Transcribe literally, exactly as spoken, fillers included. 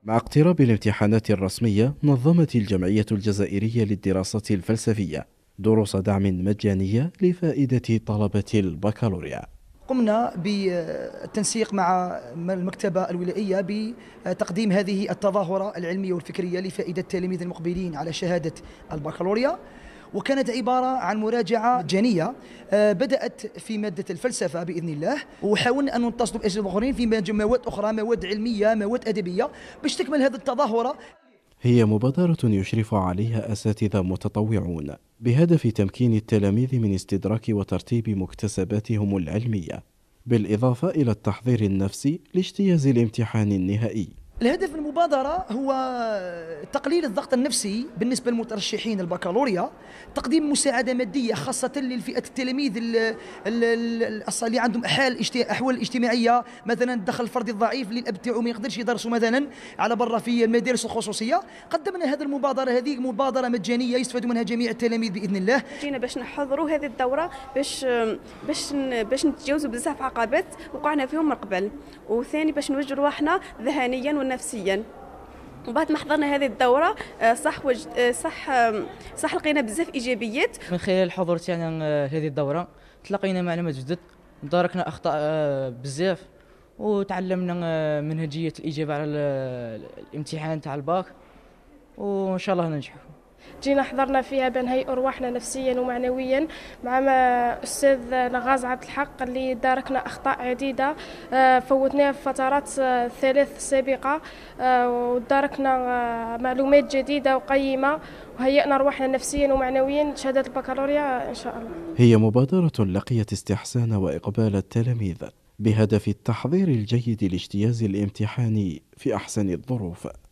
مع اقتراب الامتحانات الرسمية، نظمت الجمعية الجزائرية للدراسات الفلسفية دروس دعم مجانية لفائدة طلبة البكالوريا. قمنا بالتنسيق مع المكتبة الولائية بتقديم هذه التظاهرة العلمية والفكرية لفائدة التلاميذ المقبلين على شهادة البكالوريا، وكانت عبارة عن مراجعة مجانية بدأت في مادة الفلسفة بإذن الله، وحاولنا أن نتصل بأجزاء أخرين في مواد أخرى، مواد علمية، مواد أدبية، باش تكمل هذه التظاهرة. هي مبادرة يشرف عليها أساتذة متطوعون بهدف تمكين التلاميذ من استدراك وترتيب مكتسباتهم العلمية، بالإضافة إلى التحضير النفسي لاجتياز الامتحان النهائي. الهدف من المبادرة هو تقليل الضغط النفسي بالنسبة للمترشحين البكالوريا، تقديم مساعدة مادية خاصة للفئة التلاميذ اللي عندهم أحوال اجتماعية، مثلا الدخل الفردي الضعيف، اللي الأب تاعو ما يقدرش يدرسوا مثلا على برا في المدارس الخصوصية. قدمنا هذه المبادرة، هذه مبادرة مجانية يستفاد منها جميع التلاميذ بإذن الله. جينا باش نحضروا هذه الدورة باش باش باش نتجاوزوا بزاف عقبات وقعنا فيهم من قبل، وثاني باش نوجهوا رواحنا ذهنيا ونفسيا. وبعد ما حضرنا هذه الدورة صح وج... صح صح لقينا بزاف إيجابيات. من خلال الحضور تاعنا هذه الدورة تلقينا معلومات جدد، داركنا أخطاء بزاف، وتعلمنا منهجية الإجابة على الامتحان تاع الباك، وإن شاء الله ننجحوا. جينا حضرنا فيها بنهيئ أرواحنا نفسيا ومعنويا مع أستاذ نغاز عبد الحق اللي داركنا أخطاء عديدة فوتناها في فترات ثلاث سابقة، وداركنا معلومات جديدة وقيمة، وهيئنا أرواحنا نفسيا ومعنويا شهادة البكالوريا إن شاء الله. هي مبادرة لقيت استحسان وإقبال التلاميذ بهدف التحضير الجيد لاجتياز الامتحان في أحسن الظروف.